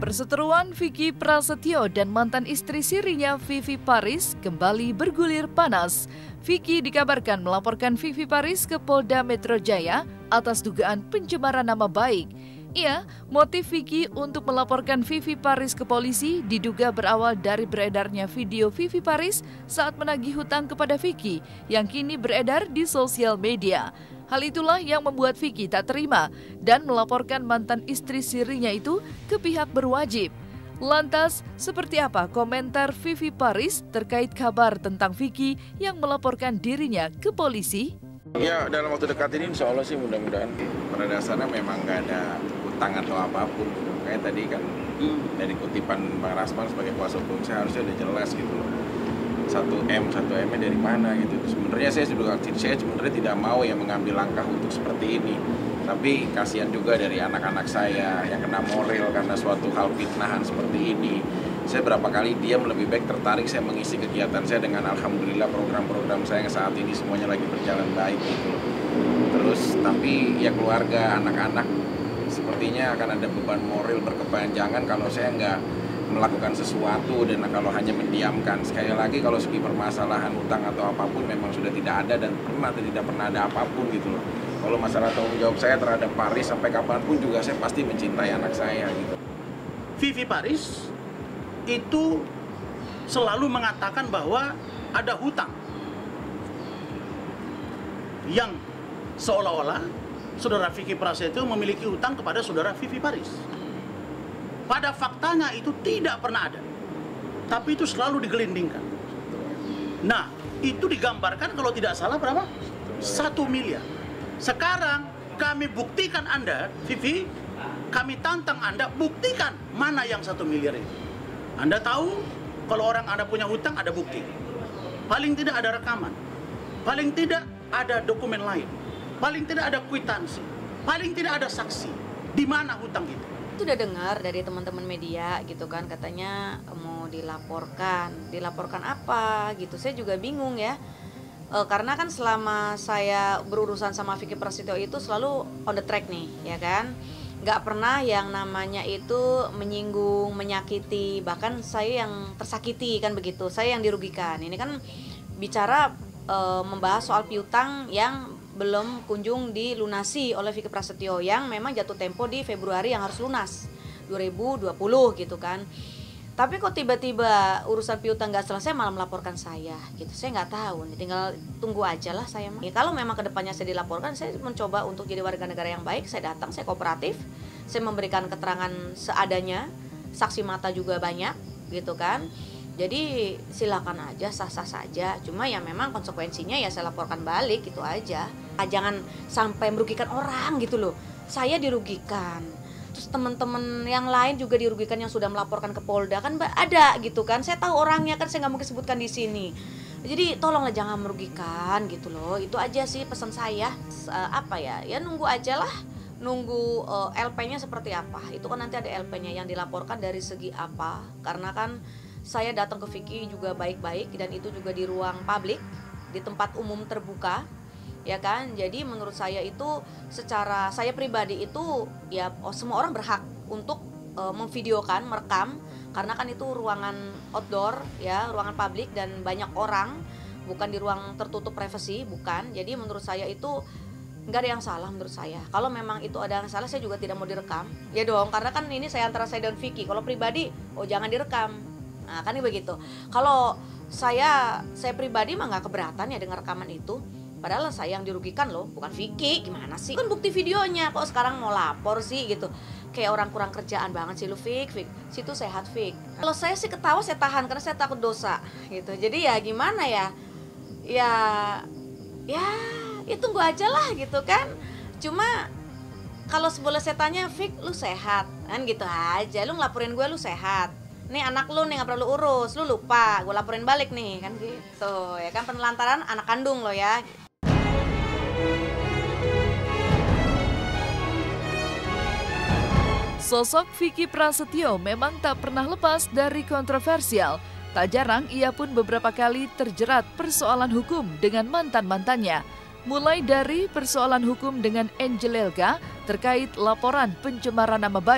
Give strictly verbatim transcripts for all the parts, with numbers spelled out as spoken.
Perseteruan Vicky Prasetyo dan mantan istri sirinya Vivi Paris kembali bergulir panas. Vicky dikabarkan melaporkan Vivi Paris ke Polda Metro Jaya atas dugaan pencemaran nama baik. Ia, motif Vicky untuk melaporkan Vivi Paris ke polisi diduga berawal dari beredarnya video Vivi Paris saat menagih hutang kepada Vicky yang kini beredar di sosial media. Hal itulah yang membuat Vicky tak terima dan melaporkan mantan istri sirinya itu ke pihak berwajib. Lantas, seperti apa komentar Vivi Paris terkait kabar tentang Vicky yang melaporkan dirinya ke polisi? Ya, dalam waktu dekat ini insya Allah sih mudah-mudahan. Pada dasarnya memang nggak ada utang atau apapun. Kayak tadi kan dari kutipan Bang Rasman sebagai kuasa hukum saya harusnya udah jelas gitu loh. satu M, satu M-nya dari mana gitu. Sebenarnya saya juga saya sebenarnya tidak mau ya mengambil langkah untuk seperti ini. Tapi kasihan juga dari anak-anak saya yang kena moral karena suatu hal fitnahan seperti ini. Saya berapa kali diam, lebih baik tertarik saya mengisi kegiatan saya dengan alhamdulillah program-program saya yang saat ini semuanya lagi berjalan baik gitu. Terus tapi ya keluarga, anak-anak sepertinya akan ada beban moral berkepanjangan kalau saya nggak melakukan sesuatu dan kalau hanya mendiamkan. Sekali lagi kalau segi permasalahan utang atau apapun memang sudah tidak ada dan pernah atau tidak pernah ada apapun gitu loh. Kalau masalah tanggung jawab saya terhadap Paris sampai kapanpun juga saya pasti mencintai anak saya gitu. Vivi Paris itu selalu mengatakan bahwa ada hutang yang seolah-olah saudara Vicky Prasetyo memiliki hutang kepada saudara Vivi Paris. Pada faktanya itu tidak pernah ada, tapi itu selalu digelindingkan. Nah, itu digambarkan kalau tidak salah berapa? Satu miliar. Sekarang kami buktikan Anda, Vivi, kami tantang Anda, buktikan mana yang satu miliar itu. Anda tahu kalau orang Anda punya hutang ada bukti. Paling tidak ada rekaman, paling tidak ada dokumen lain, paling tidak ada kwitansi, paling tidak ada saksi. Di mana hutang itu? Sudah dengar dari teman-teman media gitu kan, katanya mau dilaporkan. Dilaporkan apa gitu, saya juga bingung ya. E, karena kan selama saya berurusan sama Vicky Prasetyo itu selalu on the track nih, ya kan. Nggak pernah yang namanya itu menyinggung, menyakiti, bahkan saya yang tersakiti kan begitu, saya yang dirugikan. Ini kan bicara e, membahas soal piutang yang belum kunjung dilunasi oleh Vicky Prasetyo yang memang jatuh tempo di Februari yang harus lunas dua ribu dua puluh gitu kan. Tapi kok tiba-tiba urusan piutang nggak selesai malah melaporkan saya gitu. Saya nggak tahu nih, tinggal tunggu aja lah saya. Ya, kalau memang kedepannya saya dilaporkan, saya mencoba untuk jadi warga negara yang baik. Saya datang, saya kooperatif, saya memberikan keterangan seadanya, saksi mata juga banyak gitu kan. Jadi silakan aja, sah-sah saja. Cuma ya memang konsekuensinya ya saya laporkan balik gitu aja. Jangan sampai merugikan orang gitu loh. Saya dirugikan. Terus teman-teman yang lain juga dirugikan yang sudah melaporkan ke Polda kan ada gitu kan. Saya tahu orangnya kan, saya nggak mungkin sebutkan di sini. Jadi tolonglah jangan merugikan gitu loh. Itu aja sih pesan saya. Uh, apa ya? Ya nunggu aja lah. Nunggu uh, L P-nya seperti apa. Itu kan nanti ada L P-nya yang dilaporkan dari segi apa. Karena kan saya datang ke Vicky juga baik-baik dan itu juga di ruang publik, di tempat umum terbuka, ya kan. Jadi menurut saya itu secara saya pribadi itu ya oh, semua orang berhak untuk e, memvideokan, merekam, karena kan itu ruangan outdoor ya, ruangan publik dan banyak orang, bukan di ruang tertutup privasi, bukan. Jadi menurut saya itu nggak ada yang salah menurut saya. Kalau memang itu ada yang salah, saya juga tidak mau direkam, ya dong, karena kan ini saya antara saya dan Vicky. Kalau pribadi, oh jangan direkam. Nah kan ini begitu. Kalau saya saya pribadi mah nggak keberatan ya dengan rekaman itu. Padahal saya yang dirugikan loh, bukan Vicky. Gimana sih? Kan bukti videonya. Kok sekarang mau lapor sih gitu? Kayak orang kurang kerjaan banget sih lu, Vick. Vick. Situ sehat, Vick. Kalau saya sih ketawa saya tahan karena saya takut dosa gitu. Jadi ya gimana ya? Ya ya ya tunggu aja lah gitu kan. Cuma kalau seboleh saya tanya, Vick lu sehat? Kan gitu aja. Lu ngelaporin gue lu sehat. Nih anak lu nih gak perlu urus, lu lupa, gue laporin balik nih, kan gitu. Ya kan penelantaran anak kandung lo ya. Sosok Vicky Prasetyo memang tak pernah lepas dari kontroversial. Tak jarang ia pun beberapa kali terjerat persoalan hukum dengan mantan-mantannya. Mulai dari persoalan hukum dengan Angel Elga terkait laporan pencemaran nama baik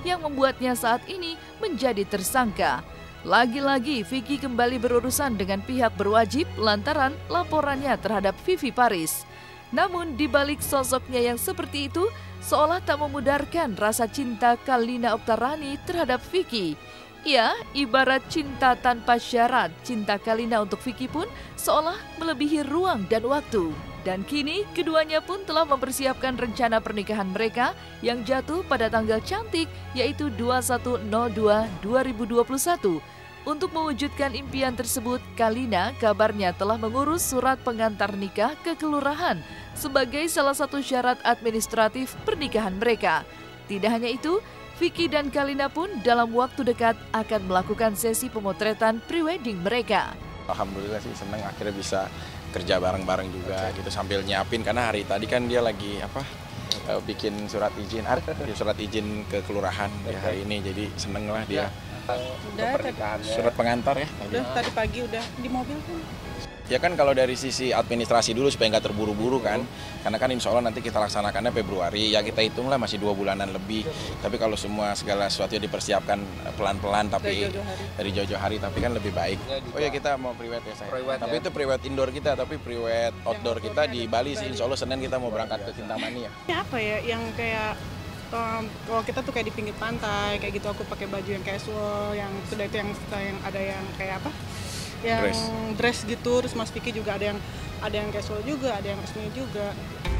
yang membuatnya saat ini menjadi tersangka. Lagi-lagi Vicky kembali berurusan dengan pihak berwajib lantaran laporannya terhadap Vivi Paris. Namun di balik sosoknya yang seperti itu, seolah tak memudarkan rasa cinta Kalina Oktarani terhadap Vicky. Ya, ibarat cinta tanpa syarat, cinta Kalina untuk Vicky pun seolah melebihi ruang dan waktu. Dan kini keduanya pun telah mempersiapkan rencana pernikahan mereka yang jatuh pada tanggal cantik yaitu dua puluh satu nol dua dua ribu dua puluh satu. Untuk mewujudkan impian tersebut, Kalina kabarnya telah mengurus surat pengantar nikah ke kelurahan sebagai salah satu syarat administratif pernikahan mereka. Tidak hanya itu, Vicky dan Kalina pun dalam waktu dekat akan melakukan sesi pemotretan prewedding mereka. Alhamdulillah sih seneng akhirnya bisa kerja bareng-bareng juga gitu sambil nyiapin karena hari tadi kan dia lagi apa uh, bikin surat izin, surat izin ke kelurahan ya hari ini, jadi seneng lah dia. Udah, surat pengantar ya tadi. Udah tadi pagi udah di mobil kan. Ya kan kalau dari sisi administrasi dulu supaya nggak terburu-buru kan, karena kan insya Allah nanti kita laksanakannya Februari, ya kita hitung lah masih dua bulanan lebih. Tapi kalau semua segala sesuatu dipersiapkan pelan-pelan tapi dari jauh-jauh hari, tapi kan lebih baik. Oh ya kita mau prewed ya saya. Tapi itu prewed indoor kita, tapi prewed outdoor kita di Bali sih. Insya Allah Senin kita mau berangkat ke Kintamani ya. Ya apa ya yang kayak um, kalau kita tuh kayak di pinggir pantai kayak gitu, aku pakai baju yang casual, yang sudah itu yang yang ada yang kayak apa? Yang dress. dress gitu, terus Mas Vicky juga ada yang ada yang casual juga, ada yang resmi juga.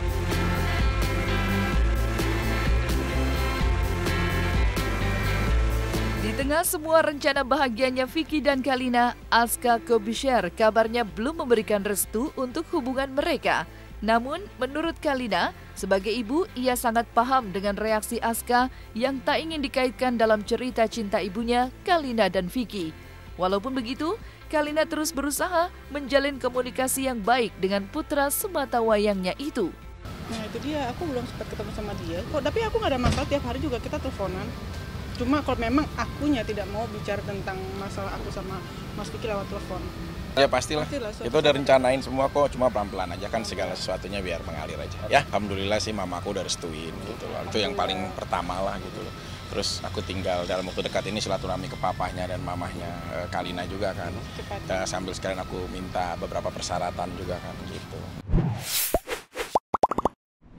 Di tengah semua rencana bahagianya Vicky dan Kalina, Aska Kobisher kabarnya belum memberikan restu untuk hubungan mereka. Namun, menurut Kalina, sebagai ibu, ia sangat paham dengan reaksi Aska yang tak ingin dikaitkan dalam cerita cinta ibunya, Kalina dan Vicky. Walaupun begitu, Kalina terus berusaha menjalin komunikasi yang baik dengan putra sematawayangnya itu. Nah itu dia, aku belum sempat ketemu sama dia. Kok, tapi aku nggak ada masalah, tiap hari juga kita teleponan. Cuma kalau memang akunya tidak mau bicara tentang masalah aku sama Mas Vicky lewat telepon. Ya pastilah, pastilah itu udah rencanain semua kok, cuma pelan-pelan aja kan segala sesuatunya biar mengalir aja. Ya Alhamdulillah sih mamaku udah restuin gitu loh, itu yang paling pertama lah gitu loh. Terus aku tinggal dalam waktu dekat ini silaturahmi ke papahnya dan mamahnya Kalina juga kan. Uh, sambil sekalian aku minta beberapa persyaratan juga kan gitu.